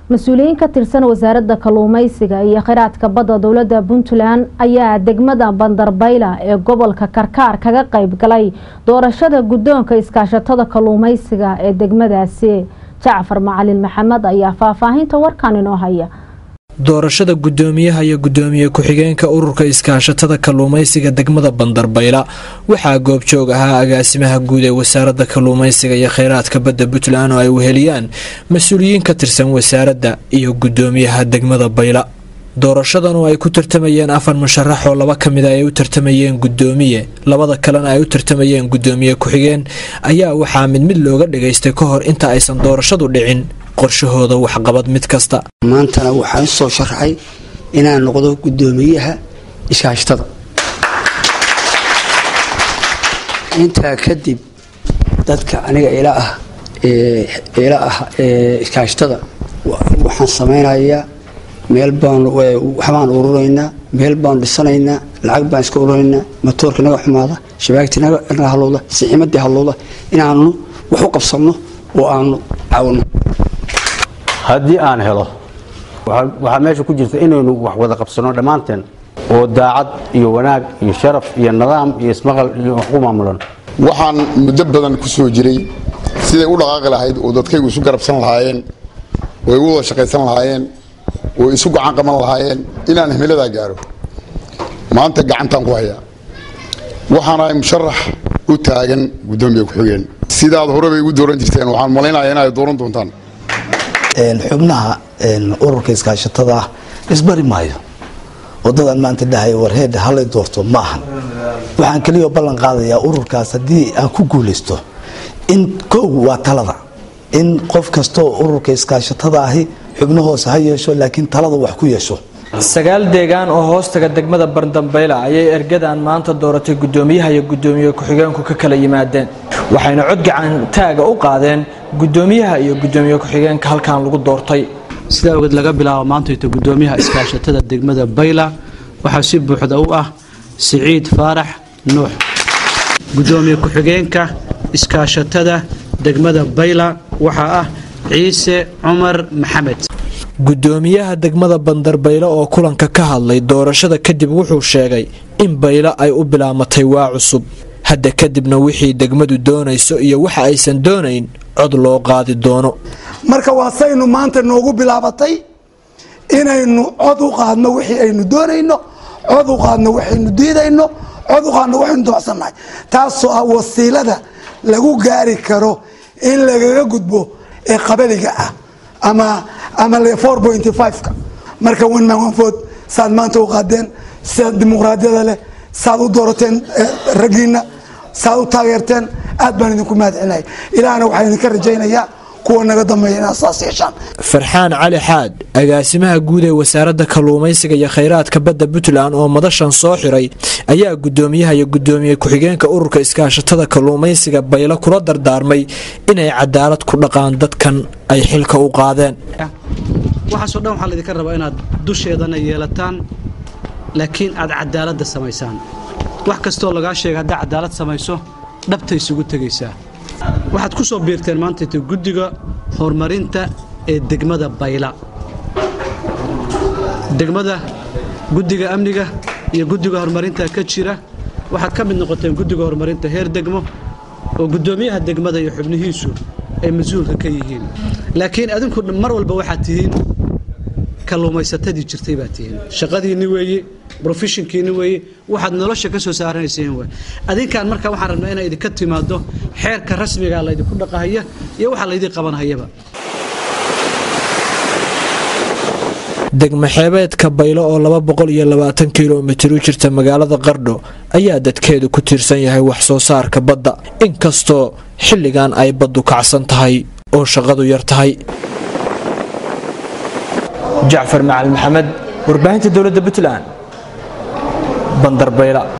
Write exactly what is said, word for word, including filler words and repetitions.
مسؤولين كترسن وزارة كلوميسيغا iyo kheyraadka badda dowladda Puntland ayaa degmada Bandarbayla ee gobolka Karkaar kaga qayb galay doorashada guddoonka iskaashatada kalluumaysiga ee degmadaasi. Jaafar Macalin Maxamed ayaa faahfaahinta warkan inoo haya. doorashada gudoomiyaha iyo gudoomiye ku-xigeenka ururka iskaashatada kalluumaysiga degmada Bandarbayla waxaa goob joog ahaa agaasimaha guud ee wasaaradda kalluumaysiga iyo kheyraadka badda Puntland oo ay weheliyaan mas'uuliyiin ka tirsan wasaaradda iyo gudoomiyaha degmada Bayla. doorashadan oo ay ku tartamayeen afar musharax oo laba kamid ah ay u tartamayeen gudoomiye labada kalena ay u tartamayeen gudoomiye ku-xigeen ayaa waxaa mid mid looga dhageystay ka hor inta aysan doorashadu dhicin qorshahooda wax qabad mid kasta. maantana waxaan soo sharxay inaan noqdo gudoomiyaha iskaashatada inta kadib dadka aniga ila ah ee ila ah ee iskaashatada waxaan sameynayaa meel baan waxaan ururaynaa meel baan dhisanaynaa lacag baan iska ururaynaa matoorka naga xumaada shabaagta naga halowda siciimadii halowda inaanu wax u qabsano oo aanu caawino haddii aan helo waxa meesha ku jirta inaynu wax wada qabsano dhamaanteen oo daacad iyo wanaag iyo sharaf iyo nidaam iyo ismaqal iyo wax ku maamulan waxaan muddo badan ku soo jiray siday u dhaqaaqi lahayd oo dadkaygu isu garabsan lahaayeen way u wada shaqaysan lahaayeen oo isu gacan qaban lahaayeen inaan himilada gaaro maanta gacantan ku hayaa waxaan ahay musharax u taagan gudoomiye ku-xigeen sidaad hore bay ugu dooran jirteen waxaan maleynayaa inay dooran doontaan xubnaha ururka iskaashatada isbari maayo wadadan maanta dhahay warheed hal doorto maahan waxaan kaliya ballan qaadayaa ururkaas hadii aan ku guuleysto in koow waa talada in qof kasto ururka iskaashatada ahi xubnahoos ha yeesho laakiin talada wax ku yeesho sagaal deegaan oo hoostaga degmada Bandarbayla ayay ergadan maanta dooratay gudoomiyaha iyo gudoomiye ku-xigeenku ka kala yimaadeen waxayna cod gacan taaga u qaadeen gudoomiyaha iyo gudoomiye ku-xigeenka halkaan lagu doortay sida ogad laga bilaabo maanta inta gudoomiyaha iskaashatada degmada Bayla waxa si buuxda u ah Saciid Faarax Nuux gudoomiye ku-xigeenka iskaashatada degmada Bayla waxa ah Ciise Umar Maxamed gudoomiyaha degmada Bandarbayla oo kulanka ka hadlay doorashada kadib wuxuu sheegay in Bayla ay u bilaamatay waa cusub hadda kadibna wixii degmadu doonayso iyo waxa aysan doonayn cod loo qaadi doono marka waa saynu maanta noogu bilaabatay inaynu cod u qaadno wixii aynu doonayno cod u qaadno waxaynu diidayno cod u qaadno waxaynu doocsanahay taasoo ah wasiilada lagu gaari karo in lagaga gudbo ee qabaliga ah ama ama four point five ka marka one man one vote saad maanta u qaadeen sida dimuqraadiyada leh saad u doorateen ragiina saad u taageerteen aad baan idinku mahadcelinahay ilaahna waxaan idinka rajaynayaa kuwa naga dambeeya inay asaas yeeshaan Farxaan Cali Xaad agaasimaha guud ee wasaaradda kalluumaysiga iyo kheyraadka badda Puntland oo madashan soo xiray ayaa gudoomiyaha iyo gudoomiye ku-xigeenka ururka iskaashatada kalluumaysiga Bayla kula dardaarmay inay cadaalad ku dhaqaan dadkan ay xilka u qaadeen waxa soo dhan waxa la idinka rabaa inaad dusheedana yeelataan laakiin aad cadaalad samaysaan wax kasto laga sheegay haddii cadaalad samayso dhabtay isugu tagaysaa waxaad ku soo biirteen maanta inta guddiga horumarinta ee degmada Bayla degmada guddiga amniga iyo guddiga horumarinta ka jira waxaad ka mid noqoteen guddiga horumarinta heer degmo oo gudoomiyaha degmada iyo xubnihiisu ay mas'uulka ka yihiin laakiin adinku mar walba waxaad tihiin kalluumaysatadii jirtay baad tihiin shaqadiinni weeye professionkiinni weeye waxaad nolosha ka soo saaranayseen way adinkaan marka waxaan rabnaa inay idinka timaado xeerka rasmiga la idinku dhaqahaya iyo waxa la idin qabanayaba degmo xeebeedka Bayla oo laba boqol iyo labaatan kiiloomitir u jirta magaalada Qardho ayaa dadkeedu ku tiirsan yahay wax soo saarka badda inkastoo xilligan ay baddu kacsan tahay oo shaqadu yar tahay. Jaafar Macalin Maxamed warbaahinta dowladda Puntland Bandarbayla.